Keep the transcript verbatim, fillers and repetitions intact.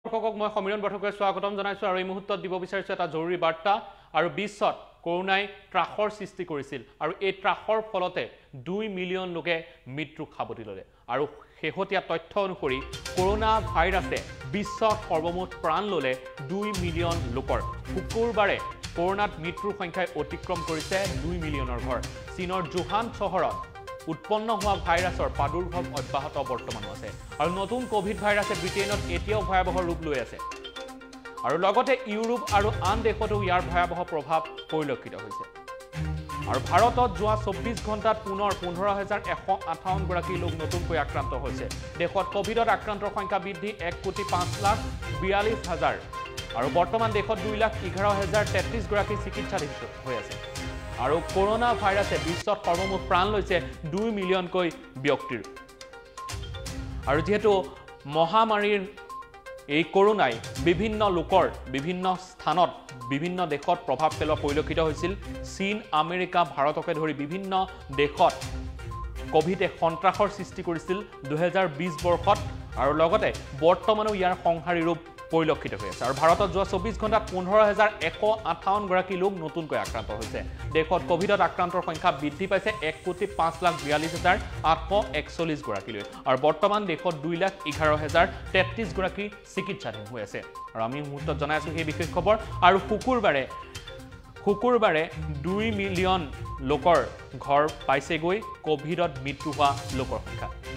দৰ্শকক মই সমীৰণ বৰঠাকুৰে স্বাগতম জনাইছো আৰু এই মুহূৰ্তত দিব বিচাৰিছো এটা জৰুৰী বাৰ্তা আৰু বিশ্বত কৰোনাই ত্ৰাসৰ সৃষ্টি কৰিছিল আৰু এই ত্ৰাসৰ ফলতে দুই মিলিয়ন লোকে মৃত্যু খাবতি ললে আৰু শেহতীয়া তথ্য অনুসৰি কৰোনা ভাইৰাছে বিশ্বত সৰ্বমুঠ প্ৰাণ ললে দুই মিলিয়ন লোকৰ শুকুৰবাৰে কৰোনাত মৃত্যুৰ সংখ্যাই অতিক্ৰম কৰিছে দুই মিলিয়নৰ ঘৰ চীনৰ জুহান চহৰত উৎপন্ন হোৱা ভাইৰাছৰ প্ৰাদুৰ্ভাৱ অব্যাহত বৰ্তমানো আছে আৰু নতুন কোভিড ভাইৰাছে ব্ৰিটেইনত এতিয়াও ভয়াবহ ৰূপ লৈ আছে আৰু লগতে ইউৰোপ আৰু আন দেশতো ইয়াৰ ভয়াবহ প্ৰভাৱ পৰিলক্ষিত হৈছে আৰু ভাৰতত যোৱা চৌব্বিছ ঘণ্টাত পুনৰ পোন্ধৰ হাজাৰ এশ আঠাৱন্ন গৰাকী লোক নতুনকৈ আক্ৰান্ত হৈছে দেশত কোভিডত আক্ৰান্তৰ সংখ্যা বৃদ্ধি এক কোটি পাঁচ লাখ বিয়াল্লিছ হাজাৰ আৰু বৰ্তমান দেশত দুই লাখ এঘাৰ হাজাৰ তেত্ৰিছ গৰাকী চিকিৎসাধীন হৈ আছে আৰু কৰোনা ভাইৰাছে বিশ্বত সৰ্বমুঠ প্ৰাণ লৈছে দুই মিলিয়নকৈ ব্যক্তিৰ আৰু যেহেতু মহামাৰীৰ এই কৰোনাই বিভিন্ন লোকৰ বিভিন্ন স্থানত বিভিন্ন দেশত প্ৰভাৱ পেলোৱা পৰিলক্ষিত হৈছিল চীন আমেৰিকা ভাৰতকে ধৰি বিভিন্ন দেশত কোভিডে সন্ত্ৰাসৰ সৃষ্টি কৰিছিল দুই হাজাৰ বিশ বৰ্ষত আৰু লগতে বৰ্তমানো ইয়াৰ সংহাৰী ৰূপ পৰিলক্ষিত হৈ আছে আৰু ভাৰতত যোৱা চৌব্বিছ ঘণ্টাত পোন্ধৰ হাজাৰ এশ আঠাৱন্ন গৰাকী লোক নতুনকৈ আক্ৰান্ত হৈছে দেশত কোভিডত আক্ৰান্তৰ সংখ্যা বৃদ্ধি পাইছে এক কোটি পাঁচ লাখ বিয়াল্লিছ হাজাৰ আঠশ একচল্লিছ গৰাকীলৈ আৰু বৰ্তমান দেশত দুই লাখ এঘাৰ হাজাৰ তেত্ৰিছ গৰাকী চিকিৎসাধীন হৈ আছে আৰু আমি মুহূৰ্তত জনাই আছো সেই বিশেষ খবৰ আৰু শুকুৰবাৰে শুকুৰবাৰে দুই মিলিয়ন লোকৰ ঘৰ পাইছেগৈ কোভিডত মৃত্যু হোৱা লোকৰ সংখ্যা